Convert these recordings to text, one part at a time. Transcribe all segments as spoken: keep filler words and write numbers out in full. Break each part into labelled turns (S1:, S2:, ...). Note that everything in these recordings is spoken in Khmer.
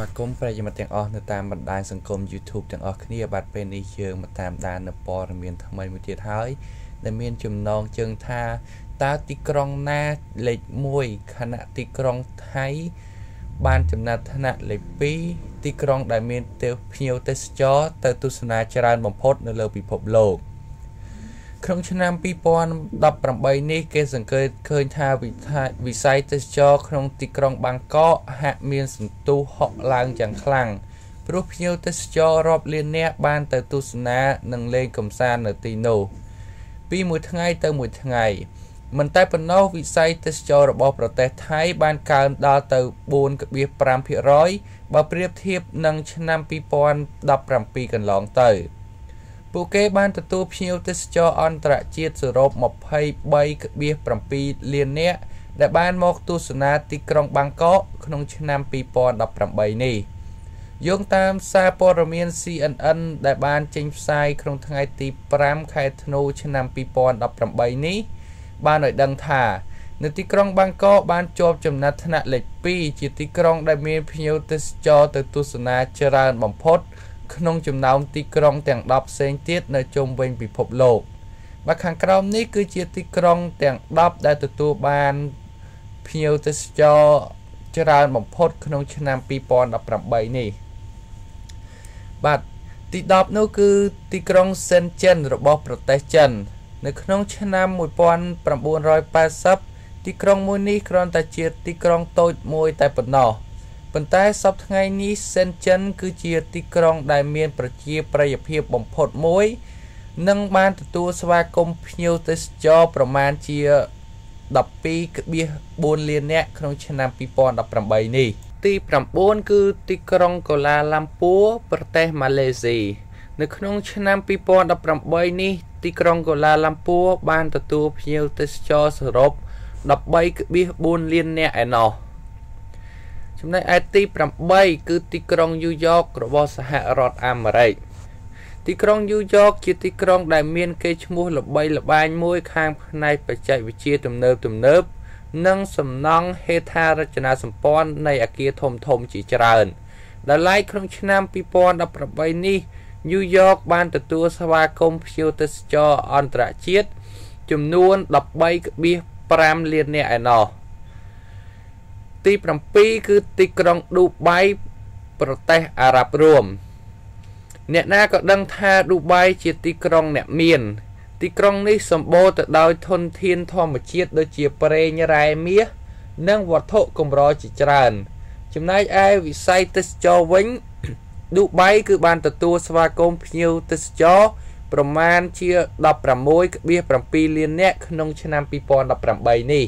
S1: វាគមន៍ប្រិយមិត្តទាំងអស់នៅតាមបណ្ដាញសង្គម YouTube ទាំងអស់គ្នាបាទពេលនេះយើងមកតាមដាននៅព័ត៌មានថ្មីមួយទៀតហើយដែលមានចំណងជើងថាតើទីក្រុងណាលេខមួយខណៈទីក្រុងថៃបានចំណាត់ថ្នាក់លេខពីរទីក្រុងដែលមានភ្ញៀវទេសចរទៅទស្សនាច្រើនបំផុតនៅលើពិភពលោកក្នុងឆ្នាំពីរពាន់ដប់ប្រាំបីនេះគេសង្កេតឃើញថាវិស័យទេសចរក្នុងទីក្រុងបាងកកហាក់មានសន្ទុះហក់ឡើងយ៉ាងខ្លាំងព្រោះភ្ញៀវទេសចររាប់លាននាក់បានទៅទស្សនានិងលេងកម្សាន្តនៅទីនោះពីមួយថ្ងៃទៅមួយថ្ងៃមិនតែប៉ុណ្ណោះវិស័យទេសចររបស់ប្រទេសថៃបានកើនដល់ទៅ បួនដប់ប្រាំភាគរយ បើប្រៀបធៀបនឹងឆ្នាំពីរពាន់ដប់ប្រាំពីរកន្លងទៅពួកគេបានទទួលភ្ញៀវទេសចរអន្តរជាតិសរុប ម្ភៃបីដប់ប្រាំពីរលាននាក់ដែលបានមកទស្សនាទីក្រុងបាងកកក្នុងឆ្នាំពីរពាន់ដប់ប្រាំបីនេះយោងតាមសារព័ត៌មាន C N N ដែលបានចេញផ្សាយក្នុងថ្ងៃទីប្រាំខែធ្នូឆ្នាំពីរពាន់ដប់ប្រាំបីនេះបានឲ្យដឹងថានៅទីក្រុងបាងកកបានជាប់ចំណាត់ថ្នាក់លេខពីរជាទីក្រុងដែលមានភ្ញៀវទេសចរទៅទស្សនាច្រើនបំផុតក្នុងចំណោមទីក្រុងទាំងដប់ផ្សេងទៀតនៅជុំវិញពិភពលោកបាទខាងក្រោមនេះគឺជាទីក្រុងទាំងដប់ដែលទទួលបានភ្ញៀវទេសចរច្រើនបំផុតក្នុងឆ្នាំពីរពាន់ដប់ប្រាំបីនេះបាទទីដប់នោះគឺទីក្រុងសិនចិនរបស់ប្រទេសចិននៅក្នុងឆ្នាំមួយពាន់ប្រាំបួនរយប៉ាសិបទីក្រុងមួយនេះគ្រាន់តែជាទីក្រុងតូចមួយតែប៉ុណ្ណោះប៉ុន្តែសប្តាហ៍ថ្ងៃនេះសិនចិនគឺជាទីក្រុងដែលមានប្រជាប្រិយភាពបំផុតមួយនិងបានទទួលស្វាគមន៍ភ្ញៀវទេសចរប្រមាណជាដប់ពីរដប់បួនលាននាក់ក្នុងឆ្នាំពីរពាន់ដប់ប្រាំបីនេះទីប្រាំបួនគឺទីក្រុងកូឡាឡាំពួរប្រទេសម៉ាឡេស៊ីនៅក្នុងឆ្នាំពីរពាន់ដប់ប្រាំបីនេះទីក្រុងកូឡាឡាំពួរបានទទួលភ្ញៀវទេសចរសរុបដប់បីដប់បួនលាននាក់ឯណោះចំណែកឯទីប្រាំបីគឺទីក្រុងញូវយ៉ករបស់សហរដ្ឋអាមេរិកទីក្រុងញូវយ៉កជាទីក្រុងដែលមានកេរ្តិ៍ឈ្មោះល្បីល្បាញមួយខាងផ្នែកបច្ចេកវិទ្យាទំនើបទំនើបនិងសំណង់ហេដ្ឋារចនាសម្ព័ន្ធនៃអគារធំធំជាច្រើនដែលឡែកក្នុងឆ្នាំពីរពាន់ដប់ប្រាំបីនេះញូវយ៉កបានទទួលស្វាគមន៍ភ្ញៀវទេសចរអន្តរជាតិចំនួនដប់បីដប់ប្រាំលាននាក់ឯណោះទីប្រាំពីរគឺទីក្រុងឌូបៃប្រទេសអារ៉ាប់រួមអ្នកណាក៏ដឹងថាឌូបៃជាទីក្រុងអ្នកមានទីក្រុងនេះសម្បូរទៅដោយធនធានធម្មជាតិដូចជាប្រេងរ៉ែមាសនិងវត្ថុកម្រជាច្រើនចំណែកឯវិស័យទេសចរវិញឌូបៃគឺបានទទួលស្វាគមន៍ភ្ញៀវទេសចរប្រមាណជាដប់ប្រាំមួយដប់ប្រាំពីរលាននាក់ក្នុងឆ្នាំពីរពាន់ដប់ប្រាំបីនេះ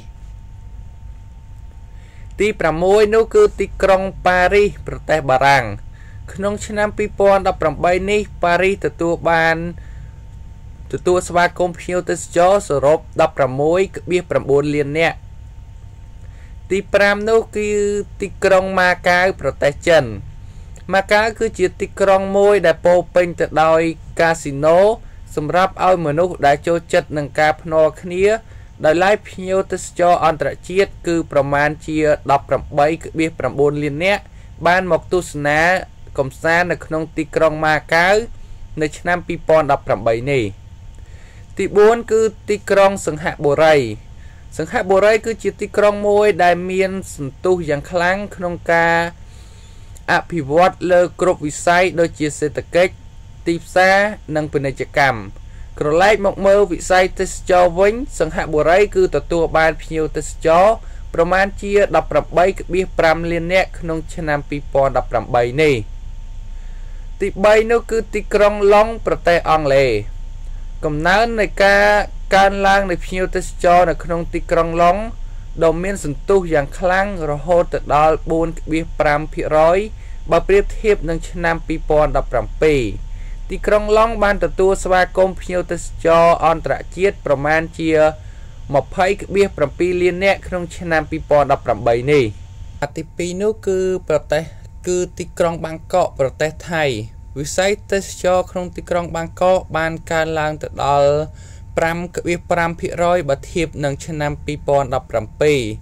S1: ទីប្រាំមួយនោះគឺទីក្រុងប៉ារីសប្រទេសបារាំងក្នុងឆ្នាំពីរពាន់ដប់ប្រាំបីនេះប៉ារីសទទួលបានទទួលស្វាគមន៍ភ្ញៀវទេសចរសរុបដប់ប្រាំមួយដប់ប្រាំបួនលាននាក់ទីប្រាំនោះគឺទីក្រុងម៉ាកាវប្រទេសចិនម៉ាកាវគឺជាទីក្រុងមួយដែលពោរពេញទៅដោយកាស៊ីណូសម្រាប់ឲ្យមនុស្សដែលចូលចិត្តនឹងការភ្នាល់គ្នាដោយឡែកភ្ញៀវទេសចរអន្តរជាតិគឺប្រមាណជាដប់ប្រាំបីដប់ប្រាំបួនលាននាក់បានមកទស្សនាកម្សាន្តនៅក្នុងទីក្រុងម៉ាកាវនៅឆ្នាំពីរពាន់ដប់ប្រាំបីនេះទីបួនគឺទីក្រុងសិង្ហបុរីសិង្ហបុរីគឺជាទីក្រុងមួយដែលមានសន្ទុះយ៉ាងខ្លាំងក្នុងការអភិវឌ្ឍលើគ្រប់វិស័យដូចជាសេដ្ឋកិច្ចទីផ្សារនិងពាណិជ្ជកម្មក្រឡែកមកមើលវិស័យទេសចរវិញសិង្ហបុរីគឺទទួលបានភ្ញៀវទេសចរប្រមាណជាដប់ប្រាំបីដប់ប្រាំលាននាក់ក្នុងឆ្នាំពីរពាន់ដប់ប្រាំបីនេះទីបីនោះគឺទីក្រុងឡុងប្រទេសអង់គ្លេសកំណើននៃការកើនឡើងនៃភ្ញៀវទេសចរនៅក្នុងទីក្រុងឡុងដ៏មានសន្ទុះយ៉ាងខ្លាំងរហូតទៅដល់បួនដប់ប្រាំភាគរយបើប្រៀបធៀបនឹងឆ្នាំពីរពាន់ដប់ប្រាំពីរទីក្រុងឡុងបានទទួលស្វាគមន៍ភ្ញៀវទេសចរអន្តរជាតិប្រមាណជាម្ភៃដប់ប្រាំពីរលាននាក់ក្នុងឆ្នាំពីរពាន់ដប់ប្រាំបីនេះទីពីរនោះគឺប្រទេសគឺទីក្រុងបាងកកប្រទេសថៃវិស័យទេសចរក្នុងទីក្រុងបាងកកបានកើនឡើងទៅដល់ប្រាំដប់ប្រាំភាគរយបើធៀបនឹងឆ្នាំពីរពាន់ដប់ប្រាំពីរ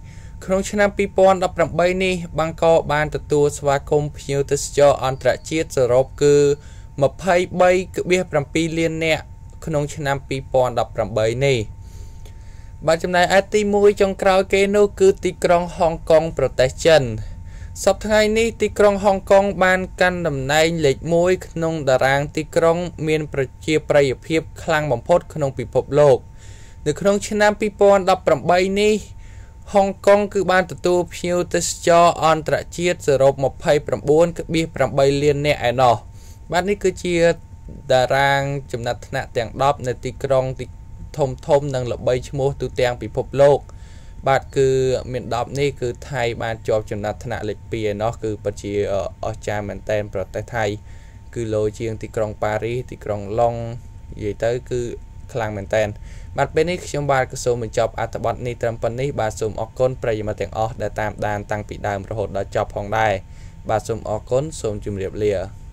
S1: ក្នុងឆ្នាំពីរពាន់ដប់ប្រាំបីនេះបាងកកបានទទួលស្វាគមន៍ភ្ញៀវទេសចរអន្តរជាតិសរុបគឺម្ភៃបីកន្លះប្រាំពីរលាននាក់ក្នុងឆ្នាំពីរពាន់ដប់ប្រាំបីនេះបាទចំណែកឯទីមួយចុងក្រោយគេនោះគឺទីក្រុងហុងកុងប្រទេសចិនសប្តាហ៍ថ្ងៃនេះទីក្រុងហុងកុងបានកាន់តំណែងលេខមួយក្នុងតារាងទីក្រុងមានប្រជាប្រិយភាពខ្លាំងបំផុតក្នុងពិភពលោកនៅក្នុងឆ្នាំពីរពាន់ដប់ប្រាំបីនេះហុងកុងគឺបានទទួលភ្ញៀវទេសចរអន្តរជាតិសរុបម្ភៃប្រាំបួនកន្លះប្រាំបីលាននាក់ឯណោះបាទនេះគឺជាតារាងចំណាត់ថ្នាក់ទាំងដប់នៅទីក្រុងទីធំធំនិងល្បីឈ្មោះទូទាំងពិភពលោកបាទគឺមានដប់នេះគឺថៃបានជាប់ចំណាត់ថ្នាក់លេខពីរឯណោះគឺពិតជាអស្ចារ្យមែនទែនប្រទេសថៃគឺលោជាងទីក្រុងប៉ារីសទីក្រុងឡុងនិយាយទៅគឺខ្លាំងមែនទែនបាទពេលនេះខ្ញុំបាទក៏សូមបញ្ចប់អត្ថបទនេះត្រឹមប៉ុណ្នេះបាទសូមអរគុណប្រិយមិត្តទាំងអស់ដែលតាមដានតាំងពីដើមរហូតដល់ចប់ផងដែរបាទសូមអរគុណសូមជម្រាបលា